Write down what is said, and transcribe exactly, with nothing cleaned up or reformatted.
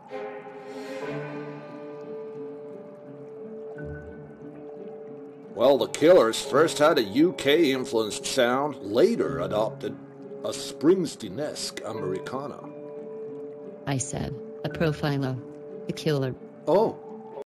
Well, the Killers first had a U K-influenced sound, later adopted a Springsteenesque Americana. I said, a profile of the killer. Oh,